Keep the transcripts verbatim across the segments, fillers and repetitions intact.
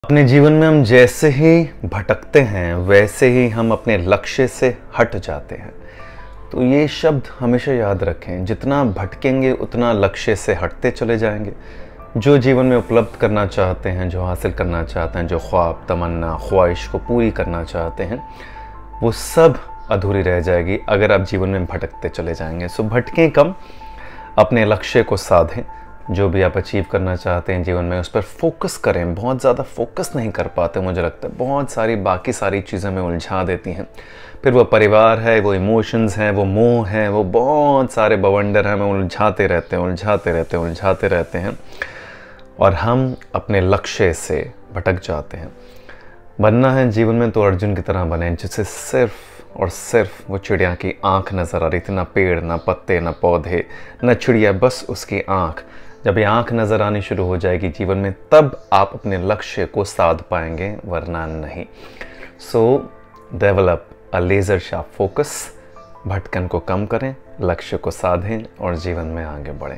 अपने जीवन में हम जैसे ही भटकते हैं वैसे ही हम अपने लक्ष्य से हट जाते हैं। तो ये शब्द हमेशा याद रखें, जितना भटकेंगे उतना लक्ष्य से हटते चले जाएंगे। जो जीवन में उपलब्ध करना चाहते हैं, जो हासिल करना चाहते हैं, जो ख्वाब, तमन्ना, ख्वाहिश को पूरी करना चाहते हैं, वो सब अधूरी रह जाएगी अगर आप जीवन में भटकते चले जाएंगे। सो भटकें कम, अपने लक्ष्य को साधें। जो भी आप अचीव करना चाहते हैं जीवन में उस पर फोकस करें। बहुत ज़्यादा फोकस नहीं कर पाते, मुझे लगता है बहुत सारी बाकी सारी चीज़ें हमें उलझा देती हैं। फिर वो परिवार है, वो इमोशंस हैं, वो मोह है, वो बहुत सारे बवंडर हैं, हमें उलझाते रहते हैं उलझाते रहते हैं उलझाते रहते हैं और हम अपने लक्ष्य से भटक जाते हैं। बनना है जीवन में तो अर्जुन की तरह बने, जिससे सिर्फ और सिर्फ वो चिड़िया की आंख नज़र आ रही थी। ना पेड़, ना पत्ते, ना पौधे, ना चिड़िया, बस उसकी आंख। जब ये आंख नज़र आनी शुरू हो जाएगी जीवन में, तब आप अपने लक्ष्य को साध पाएंगे, वरना नहीं। So develop a laser sharp focus. भटकन को कम करें, लक्ष्य को साधें और जीवन में आगे बढ़ें।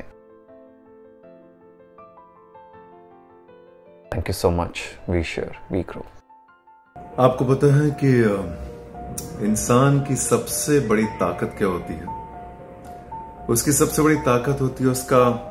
Thank you so much. We share, we grow. आपको पता है कि इंसान की सबसे बड़ी ताकत क्या होती है? उसकी सबसे बड़ी ताकत होती है उसका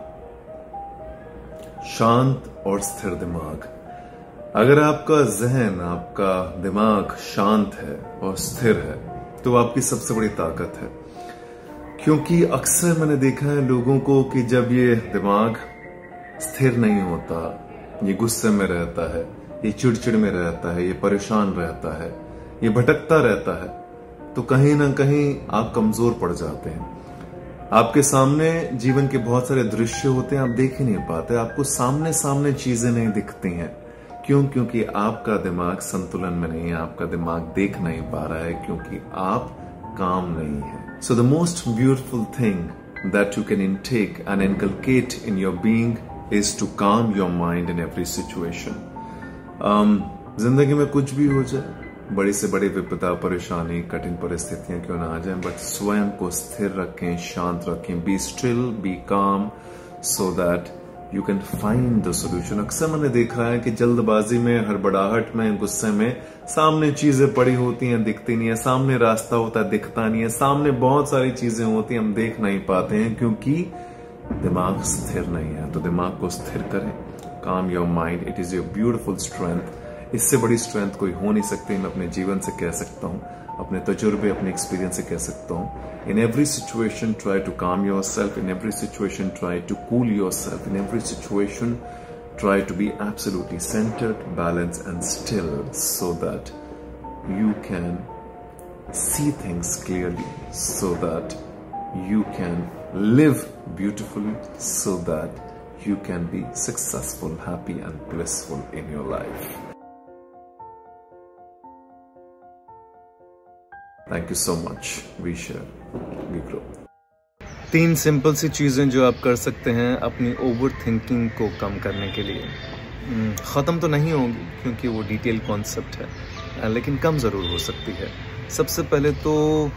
शांत और स्थिर दिमाग। अगर आपका जहन, आपका दिमाग शांत है और स्थिर है तो आपकी सबसे बड़ी ताकत है। क्योंकि अक्सर मैंने देखा है लोगों को कि जब ये दिमाग स्थिर नहीं होता, ये गुस्से में रहता है, ये चिड़चिड़ में रहता है, ये परेशान रहता है, ये भटकता रहता है, तो कहीं ना कहीं आप कमजोर पड़ जाते हैं। आपके सामने जीवन के बहुत सारे दृश्य होते हैं, आप देख ही नहीं पाते, आपको सामने सामने चीजें नहीं दिखती हैं। क्यों? क्योंकि आपका दिमाग संतुलन में नहीं है, आपका दिमाग देख नहीं पा रहा है, क्योंकि आप काम नहीं है। So the most beautiful thing that you can intake and inculcate in your being is to calm your mind in every situation. जिंदगी में कुछ भी हो जाए, बड़ी से बड़ी विपदा, परेशानी, कठिन परिस्थितियां क्यों ना आ जाएं, बट स्वयं को स्थिर रखें, शांत रखें। B still, be calm, so that you can find the solution. अक्सर मैंने देखा है कि जल्दबाजी में, हड़बड़ाहट में, गुस्से में सामने चीजें पड़ी होती हैं, दिखती नहीं है। सामने रास्ता होता है, दिखता नहीं है। सामने बहुत सारी चीजें होती हैं, हम देख नहीं पाते हैं, क्योंकि दिमाग स्थिर नहीं है। तो दिमाग को स्थिर करें। Calm your mind, it is your beautiful strength. इससे बड़ी स्ट्रेंथ कोई हो नहीं सकती। मैं अपने जीवन से कह सकता हूँ, अपने तजुर्बे, अपने एक्सपीरियंस से कह सकता हूँ। In every situation try to calm yourself. In every situation try to cool yourself. In every situation try to be absolutely centred, balance and still, so that you can see things clearly, so that you can live beautifully, so that you can be successful, happy and blissful in your life. Thank you so much. We share, we grow. तीन simple सी चीज़ें जो आप कर सकते हैं अपनी over thinking को कम करने के लिए। ख़त्म तो नहीं होगी क्योंकि वो डिटेल कॉन्सेप्ट है, लेकिन कम ज़रूर हो सकती है। सबसे पहले तो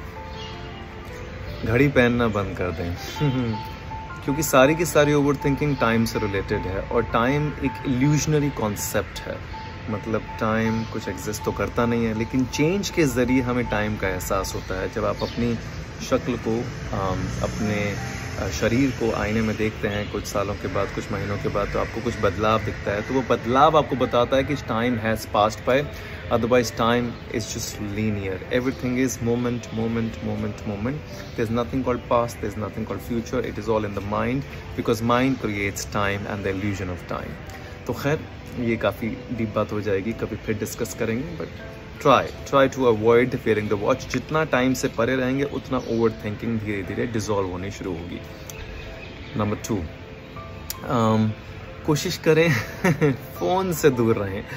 घड़ी पहनना बंद कर दें क्योंकि सारी की सारी ओवर थिंकिंग टाइम से रिलेटेड है और टाइम एक इल्यूजनरी कॉन्सेप्ट है। मतलब टाइम कुछ एग्जिस्ट तो करता नहीं है, लेकिन चेंज के ज़रिए हमें टाइम का एहसास होता है। जब आप अपनी शक्ल को, अपने शरीर को आईने में देखते हैं कुछ सालों के बाद, कुछ महीनों के बाद, तो आपको कुछ बदलाव दिखता है। तो वो बदलाव आपको बताता है कि time has passed by, otherwise time is just linear. Everything is moment, moment, moment, moment. There's nothing called past, there's nothing called future. It is all in the mind, because mind creates time and the illusion of time. तो खैर ये काफ़ी deep बात हो जाएगी, कभी फिर discuss करेंगे। But try try to avoid fearing the watch. जितना टाइम से परे रहेंगे उतना ओवर थिंकिंग धीरे धीरे डिजॉल्व होनी शुरू होगी। नंबर टू, कोशिश करें फ़ोन से दूर रहें।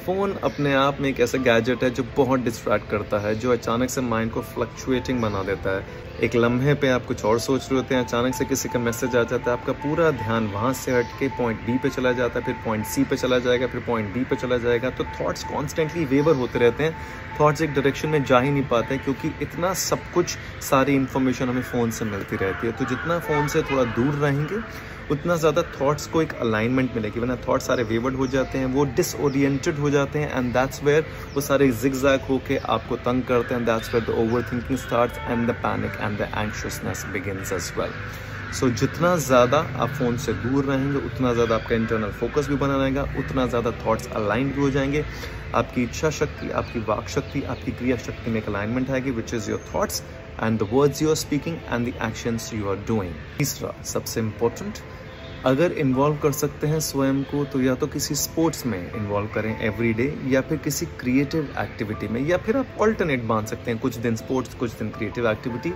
फ़ोन अपने आप में एक ऐसा गैजेट है जो बहुत डिस्ट्रैक्ट करता है, जो अचानक से माइंड को फ्लक्चुएटिंग बना देता है। एक लम्हे पे आप कुछ और सोच रहे होते हैं, अचानक से किसी का मैसेज आ जाता है, आपका पूरा ध्यान वहाँ से हट के पॉइंट बी पे चला जाता है, फिर पॉइंट सी पे चला जाएगा, फिर पॉइंट डी पे चला जाएगा। तो थॉट्स कॉन्स्टेंटली वेवर होते रहते हैं, थॉट्स एक डायरेक्शन में जा ही नहीं पाते हैं, क्योंकि इतना सब कुछ सारी इन्फॉर्मेशन हमें फ़ोन से मिलती रहती है। तो जितना फ़ोन से थोड़ा दूर रहेंगे उतना ज़्यादा थॉट्स को एक अलाइनमेंट मिलेगी, वरना थॉट्स सारे वेवर्ड हो जाते हैं, वो डिसओरिएंटेड हो जाते हैं, एंड दैट्स वेयर वो सारे जिगजैग होके आपको तंग करते हैं। That's where the overthinking starts and the panic and the anxiousness begins as well. So जितना ज़्यादा आप फ़ोन से दूर रहेंगे उतना ज़्यादा आपका इंटरनल फोकस भी बना रहेगा, उतना ज़्यादा थॉट्स अलाइन भी हो जाएंगे, आपकी इच्छा शक्ति, आपकी वाक शक्ति, आपकी क्रिया शक्ति में एक अलाइनमेंट आएगी, which is your thoughts and the words you are speaking and the actions you are doing. तीसरा सबसे इम्पोर्टेंट, अगर इन्वॉल्व कर सकते हैं स्वयं को तो या तो किसी स्पोर्ट्स में इन्वॉल्व करें एवरी डे, या फिर किसी क्रिएटिव एक्टिविटी में, या फिर आप ऑल्टरनेट बांध सकते हैं, कुछ दिन स्पोर्ट्स कुछ दिन क्रिएटिव एक्टिविटी।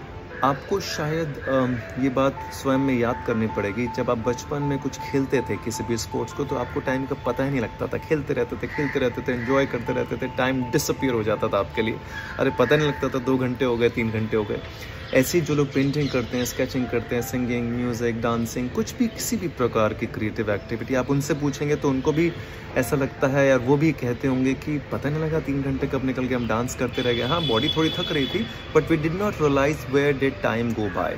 आपको शायद ये बात स्वयं में याद करनी पड़ेगी, जब आप बचपन में कुछ खेलते थे किसी भी स्पोर्ट्स को तो आपको टाइम का पता ही नहीं लगता था, खेलते रहते थे खेलते रहते थे एंजॉय करते रहते थे, टाइम डिसअपीयर हो जाता था आपके लिए, अरे पता नहीं लगता था, दो घंटे हो गए, तीन घंटे हो गए। ऐसे जो लोग पेंटिंग करते हैं, स्केचिंग करते हैं, सिंगिंग, म्यूज़िक, डांसिंग, कुछ भी किसी भी प्रकार की क्रिएटिव एक्टिविटी आप उनसे पूछेंगे तो उनको भी ऐसा लगता है, यार वो भी कहते होंगे कि पता नहीं लगा तीन घंटे कब निकल गए, हम डांस करते रह गए, हाँ बॉडी थोड़ी थक रही थी, but we did not realise where did time go by.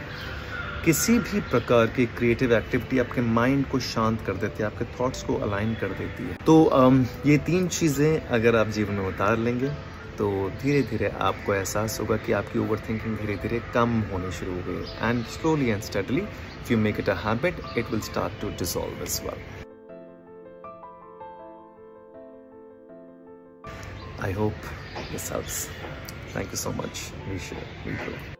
किसी भी प्रकार की क्रिएटिव एक्टिविटी आपके माइंड को शांत कर देती है, आपके थॉट्स को अलाइन कर देती है। तो um, ये तीन चीज़ें अगर आप जीवन में उतार लेंगे तो धीरे धीरे आपको एहसास होगा कि आपकी ओवर थिंकिंग धीरे धीरे कम होनी शुरू हो गई, and slowly and steadily if you make it a habit it will start to dissolve as well. I hope this helps. Thank you so much. We share. We grow.